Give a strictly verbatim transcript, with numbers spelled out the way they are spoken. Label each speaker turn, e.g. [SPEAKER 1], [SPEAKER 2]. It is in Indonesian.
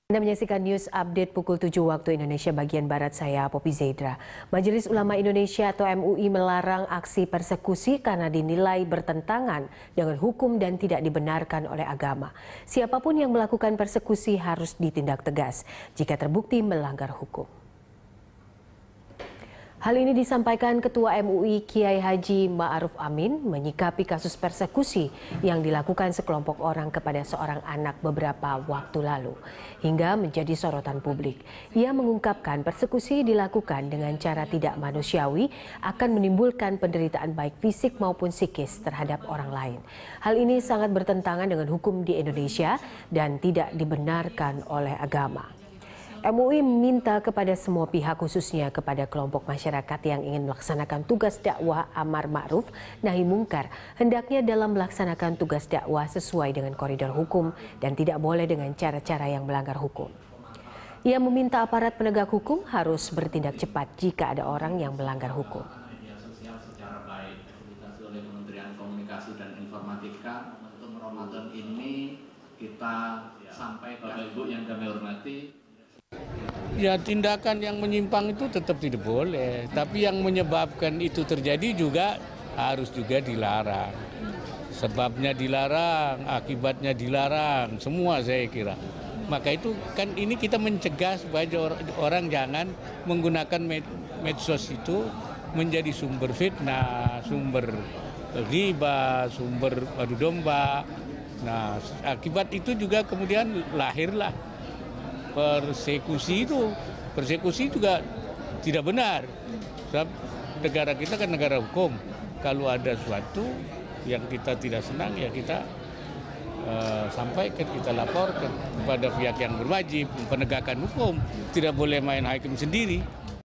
[SPEAKER 1] Anda menyaksikan news update pukul tujuh waktu Indonesia bagian Barat, saya Poppy Zaidra. Majelis Ulama Indonesia atau M U I melarang aksi persekusi karena dinilai bertentangan dengan hukum dan tidak dibenarkan oleh agama. Siapapun yang melakukan persekusi harus ditindak tegas jika terbukti melanggar hukum. Hal ini disampaikan Ketua M U I Kiai Haji Ma'ruf Amin menyikapi kasus persekusi yang dilakukan sekelompok orang kepada seorang anak beberapa waktu lalu hingga menjadi sorotan publik. Ia mengungkapkan persekusi dilakukan dengan cara tidak manusiawi akan menimbulkan penderitaan baik fisik maupun psikis terhadap orang lain. Hal ini sangat bertentangan dengan hukum di Indonesia dan tidak dibenarkan oleh agama. M U I meminta kepada semua pihak, khususnya kepada kelompok masyarakat yang ingin melaksanakan tugas dakwah amar ma'ruf nahi mungkar, hendaknya dalam melaksanakan tugas dakwah sesuai dengan koridor hukum dan tidak boleh dengan cara-cara yang melanggar hukum. Ia meminta aparat penegak hukum harus bertindak cepat jika ada orang yang melanggar hukum.
[SPEAKER 2] Media sosial secara baik difasilitasi oleh Kementerian Komunikasi dan Informatika. Untuk Ramadan ini kita sampaikan, Bapak Ibu yang kami hormati,
[SPEAKER 3] ya, tindakan yang menyimpang itu tetap tidak boleh, tapi yang menyebabkan itu terjadi juga harus juga dilarang. Sebabnya dilarang, akibatnya dilarang, semua saya kira. Maka itu kan ini kita mencegah supaya orang jangan menggunakan med medsos itu menjadi sumber fitnah, sumber riba, sumber adu domba. Nah, akibat itu juga kemudian lahirlah persekusi itu. Persekusi juga tidak benar. Sebab negara kita kan negara hukum. Kalau ada sesuatu yang kita tidak senang, ya kita uh, sampaikan, kita laporkan kepada pihak yang berwajib penegakan hukum. Tidak boleh main hakim sendiri.